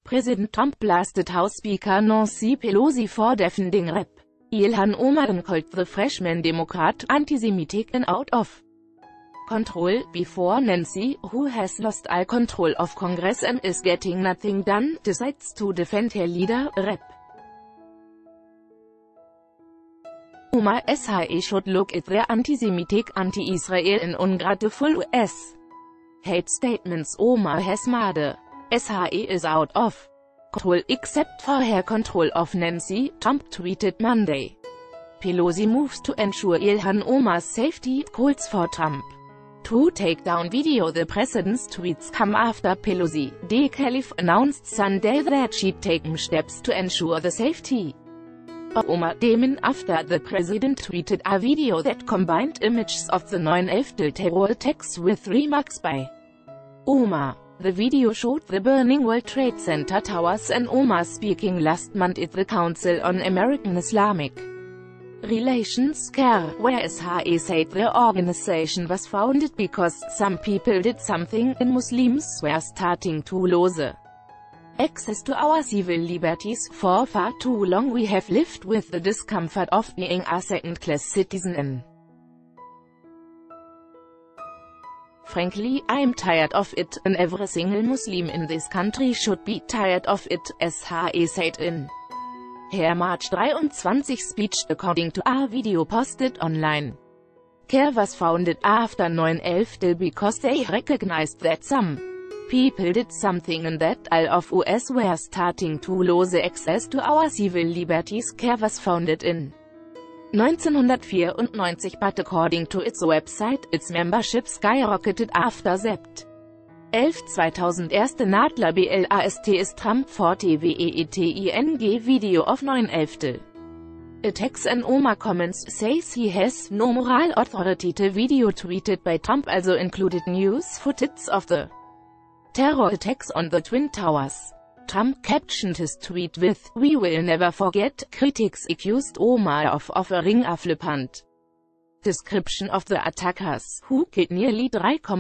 President Trump blasted House Speaker Nancy Pelosi for defending Rep. Ilhan Omar and called the freshman Democrat anti-Semitic and out of control. Before Nancy, who has lost all control of Congress and is getting nothing done, decides to defend her leader, Rep. Omar, SHE should look at their anti-Semitic, anti-Israel and ungrateful US hate statements Omar has made. SHE is out of control except for her control of Nancy, Trump tweeted Monday. Pelosi moves to ensure Ilhan Omar's safety, calls for Trump to take down video. The president's tweets come after Pelosi, the caliph, announced Sunday that she'd taken steps to ensure the safety of Omar. Damen after the president tweeted a video that combined images of the 9/11 terror attacks with remarks by Omar. The video showed the burning World Trade Center towers and Omar speaking last month at the Council on American Islamic Relations (CAIR), where SHE said the organization was founded because some people did something, and Muslims were starting to lose access to our civil liberties. For far too long we have lived with the discomfort of being a second-class citizen and frankly, I'm tired of it, and every single Muslim in this country should be tired of it, SHE said in her March 23 speech, according to a video posted online. CAIR was founded after 9/11 because they recognized that some people did something and that all of us were starting to lose access to our civil liberties. CAIR was founded in 1994, but according to its website, its membership skyrocketed after Sept. 11 2001 Nadler BLAST ist Trump for TVEETING video of 9/11 attacks and Omar comments, says he has no moral authority. The video tweeted by Trump also included news footage of the terror attacks on the Twin Towers. Trump captioned his tweet with, "We will never forget." Critics accused Omar of offering a flippant description of the attackers, who killed nearly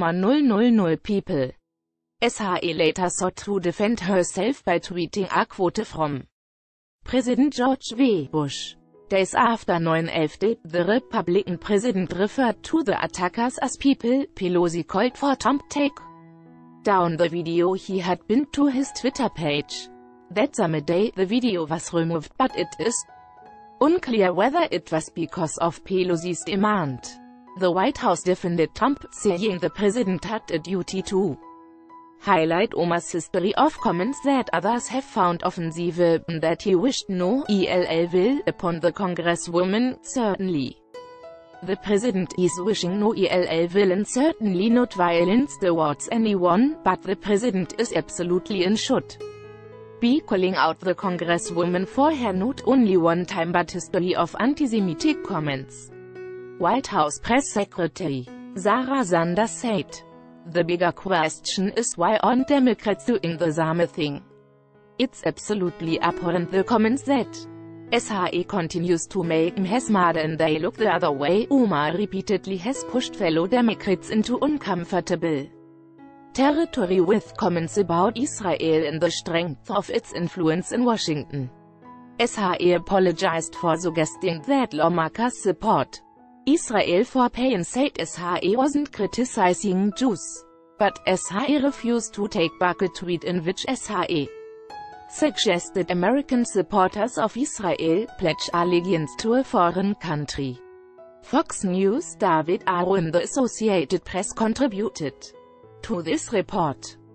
3,000 people. SHE later sought to defend herself by tweeting a quote from President George W. Bush. Days after 9/11, the Republican president referred to the attackers as people. Pelosi called for Trump take down the video. He had pinned to his Twitter page. That same day, the video was removed, but it is unclear whether it was because of Pelosi's demand. The White House defended Trump, saying the president had a duty to highlight Omar's history of comments that others have found offensive, and that he wished no ill will upon the Congresswoman. Certainly, the president is wishing no ill will and certainly not violence towards anyone, but the president is absolutely and should be calling out the Congresswoman for her not only one-time but history of anti-Semitic comments. White House Press Secretary Sarah Sanders said, "The bigger question is why aren't Democrats doing the same thing? It's absolutely abhorrent the comments that SHE continues to make has made and they look the other way." Omar repeatedly has pushed fellow Democrats into uncomfortable territory with comments about Israel and the strength of its influence in Washington. SHE apologized for suggesting that lawmakers support Israel for pay and said SHE wasn't criticizing Jews. But SHE refused to take back a tweet in which SHE suggested American supporters of Israel pledge allegiance to a foreign country. Fox News' David Aaron, The Associated Press contributed to this report.